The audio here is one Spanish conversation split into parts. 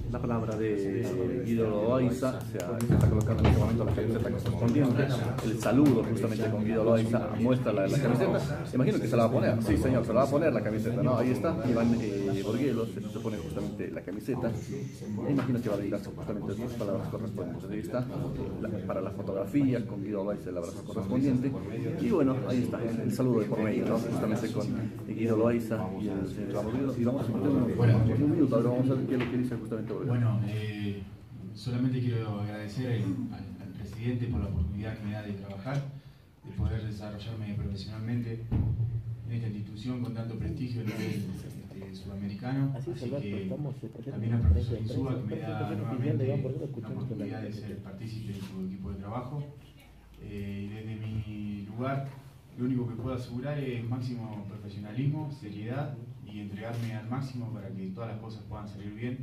la palabra de Guido Loaiza, se está colocando en este momento la camiseta correspondiente, el saludo justamente con Guido Loaiza muestra la camiseta. Imagino que se la va a poner, sí señor, se la va a poner la camiseta, ¿no? Ahí está, Iván Borguelos, se pone justamente la camiseta, e imagino que va a dedicar justamente estas palabras correspondientes. Ahí está, para la fotografía con Guido Loaiza, el abrazo correspondiente, y bueno, ahí está, el saludo de por medio, ¿no? Justamente con Guido Loaiza y el señor Iván Borguelos, y vamos a meter un minuto, ahora vamos a ver qué es lo que dice justamente Borguelos. Bueno, solamente quiero agradecer al presidente por la oportunidad que me da de trabajar, de poder desarrollarme profesionalmente en esta institución con tanto prestigio a nivel sudamericano. Así que también al profesor Insúa, que me da nuevamente la oportunidad de ser partícipe de su equipo de trabajo. Y desde mi lugar, lo único que puedo asegurar es máximo profesionalismo, seriedad y entregarme al máximo para que todas las cosas puedan salir bien.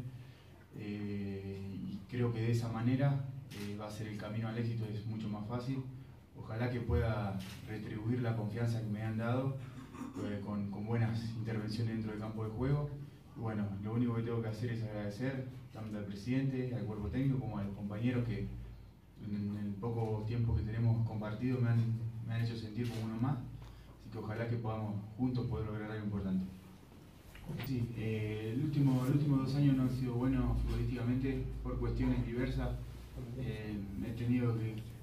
Y creo que de esa manera va a ser el camino al éxito, es mucho más fácil. Ojalá que pueda retribuir la confianza que me han dado con buenas intervenciones dentro del campo de juego. Y bueno, lo único que tengo que hacer es agradecer tanto al presidente, al cuerpo técnico, como a los compañeros que en el poco tiempo que tenemos compartido me han hecho sentir como uno más. Así que ojalá que podamos juntos poder lograr algo importante. Sí, los últimos 2 años no han sido buenos futbolísticamente por cuestiones diversas. He tenido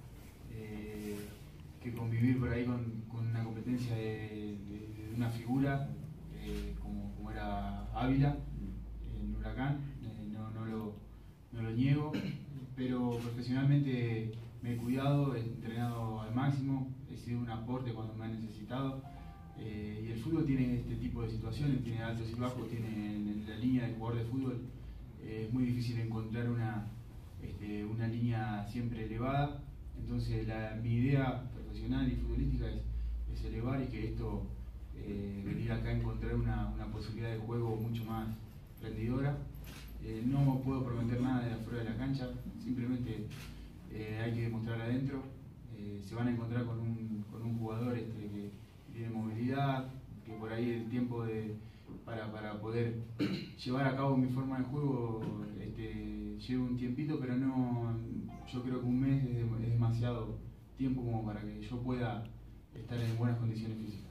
que convivir por ahí con una competencia de una figura como era Ávila en Huracán. No lo niego, pero profesionalmente me he cuidado, he entrenado al máximo, he sido un aporte cuando me han necesitado. Y el fútbol tiene este tipo de situaciones, tiene altos y bajos, tiene en la línea del jugador de fútbol es muy difícil encontrar una línea siempre elevada. Entonces mi idea profesional y futbolística es elevar y que esto, venir acá a encontrar una posibilidad de juego mucho más rendidora. No puedo prometer nada de afuera de la cancha, simplemente hay que demostrar adentro. Se van a encontrar con un jugador que tiene movilidad, que por ahí el tiempo para poder llevar a cabo mi forma de juego lleva un tiempito, pero no, yo creo que un mes es demasiado tiempo como para que yo pueda estar en buenas condiciones físicas.